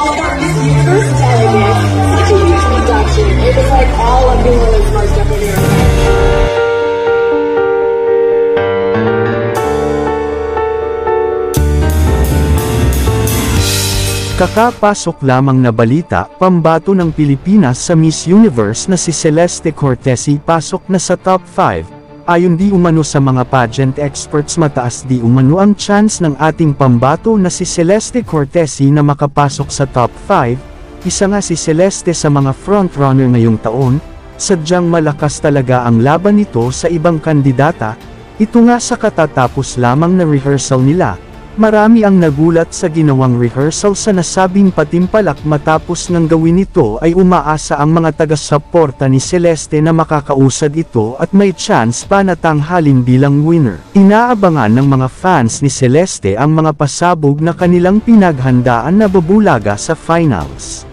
all about Miss Universe delegate. Such a huge production. It was like all of the world's most up in here. Kakapasok lamang na balita, pambato ng Pilipinas sa Miss Universe na si Celeste Cortesi pasok na sa top 5. Ayon di umano sa mga pageant experts, mataas di umano ang chance ng ating pambato na si Celeste Cortesi na makapasok sa top 5. Isa nga si Celeste sa mga frontrunner ngayong taon, sadyang malakas talaga ang laban nito sa ibang kandidata. Ito nga sa katatapos lamang na rehearsal nila. Marami ang nagulat sa ginawang rehearsal sa nasabing patimpalak. Matapos ng gawin ito ay umaasa ang mga taga-suporta ni Celeste na makakausad ito at may chance pa na tanghalin bilang winner. Inaabangan ng mga fans ni Celeste ang mga pasabog na kanilang pinaghandaan na babulaga sa finals.